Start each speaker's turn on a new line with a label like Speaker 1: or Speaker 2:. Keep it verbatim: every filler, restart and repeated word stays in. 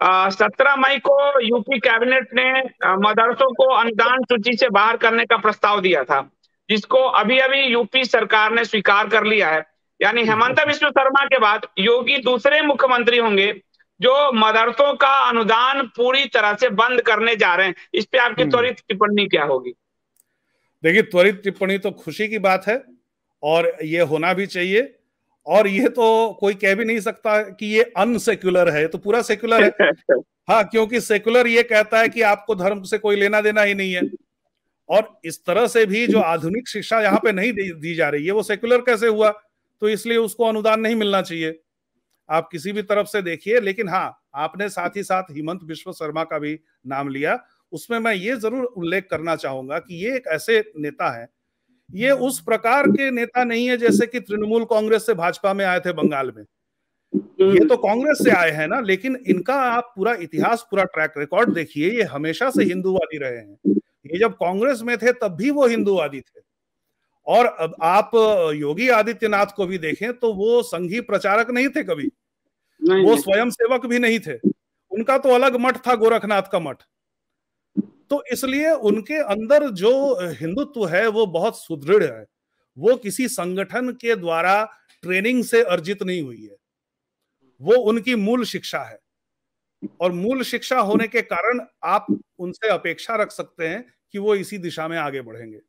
Speaker 1: सत्रह मई को UP cabinet ने अ, मदरसों को अनुदान सूची से बाहर करने का प्रस्ताव दिया था, जिसको अभी अभी यूपी सरकार ने स्वीकार कर लिया है। यानी हेमंत बिस्व शर्मा के बाद योगी दूसरे मुख्यमंत्री होंगे जो मदरसों का अनुदान पूरी तरह से बंद करने जा रहे हैं। इस पे आपकी त्वरित टिप्पणी क्या होगी?
Speaker 2: देखिए, त्वरित टिप्पणी तो खुशी की बात है और ये होना भी चाहिए। और ये तो कोई कह भी नहीं सकता कि ये अनसेक्युलर है, तो पूरा सेक्युलर है। हाँ, क्योंकि सेक्युलर ये कहता है कि आपको धर्म से कोई लेना देना ही नहीं है। और इस तरह से भी जो आधुनिक शिक्षा यहाँ पे नहीं दी, दी जा रही है, वो सेक्युलर कैसे हुआ? तो इसलिए उसको अनुदान नहीं मिलना चाहिए, आप किसी भी तरफ से देखिए। लेकिन हाँ, आपने साथ ही साथ हेमंत बिस्व शर्मा का भी नाम लिया। उसमें मैं ये जरूर उल्लेख करना चाहूंगा कि ये एक ऐसे नेता है, ये उस प्रकार के नेता नहीं है जैसे कि तृणमूल कांग्रेस से भाजपा में आए थे बंगाल में। ये तो कांग्रेस से आए हैं ना, लेकिन इनका आप पूरा इतिहास, पूरा ट्रैक रिकॉर्ड देखिए, ये हमेशा से हिंदूवादी रहे हैं। ये जब कांग्रेस में थे तब भी वो हिंदूवादी थे। और अब आप योगी आदित्यनाथ को भी देखें तो वो संघी प्रचारक नहीं थे कभी, वो स्वयं सेवक भी नहीं थे। उनका तो अलग मठ था, गोरखनाथ का मठ। तो इसलिए उनके अंदर जो हिंदुत्व है वो बहुत सुदृढ़ है। वो किसी संगठन के द्वारा ट्रेनिंग से अर्जित नहीं हुई है, वो उनकी मूल शिक्षा है। और मूल शिक्षा होने के कारण आप उनसे अपेक्षा रख सकते हैं कि वो इसी दिशा में आगे बढ़ेंगे।